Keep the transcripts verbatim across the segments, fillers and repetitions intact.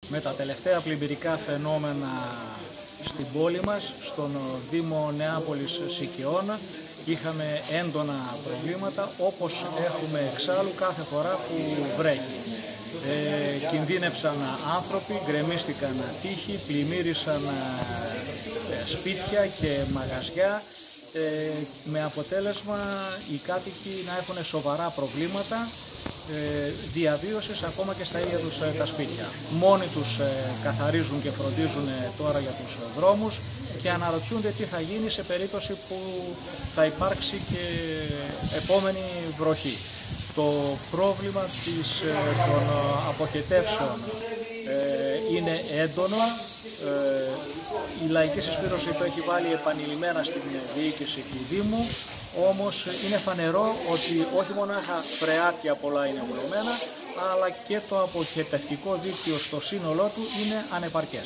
Με τα τελευταία πλημμυρικά φαινόμενα στην πόλη μας, στον Δήμο Νεάπολης Σικαιώνα, είχαμε έντονα προβλήματα, όπως έχουμε εξάλλου κάθε φορά που βρέχει. Ε, κινδύνεψαν άνθρωποι, γκρεμίστηκαν τείχη, πλημμύρισαν ε, σπίτια και μαγαζιά, ε, με αποτέλεσμα οι κάτοικοι να έχουν σοβαρά προβλήματα ε, διαβίωσης ακόμα και στα ίδια τους ε, τα σπίτια. Μόνοι τους ε, καθαρίζουν και φροντίζουν ε, τώρα για τους ε, δρόμους και αναρωτιούνται τι θα γίνει σε περίπτωση που θα υπάρξει και επόμενη βροχή. Το πρόβλημα της, ε, των αποχετεύσεων ε, είναι έντονο. Ε, η Λαϊκή Συσπήρωση το έχει βάλει επανειλημμένα στην διοίκηση του Δήμου, όμως είναι φανερό ότι όχι μονάχα φρεάτια πολλά είναι βουλωμένα, αλλά και το αποχετευτικό δίκτυο στο σύνολό του είναι ανεπαρκές.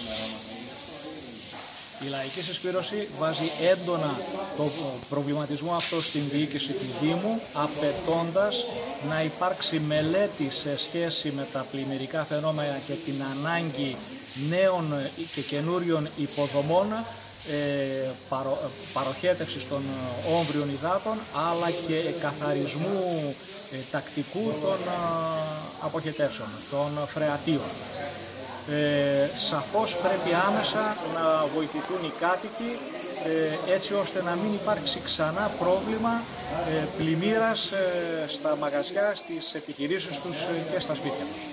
Η Λαϊκή Συσπήρωση βάζει έντονα το προβληματισμό αυτό στην διοίκηση του Δήμου, απαιτώντας να υπάρξει μελέτη σε σχέση με τα πλημμυρικά φαινόμενα και την ανάγκη νέων και καινούριων υποδομών, ε, παρο, παροχέτευσης των όμβριων υδάτων, αλλά και καθαρισμού ε, τακτικού των ε, αποχετεύσεων, των φρεατίων. Ε, σαφώς πρέπει άμεσα να βοηθηθούν οι κάτοικοι ε, έτσι ώστε να μην υπάρξει ξανά πρόβλημα ε, πλημμύρας ε, στα μαγαζιά, στις επιχειρήσεις τους ε, και στα σπίτια τους.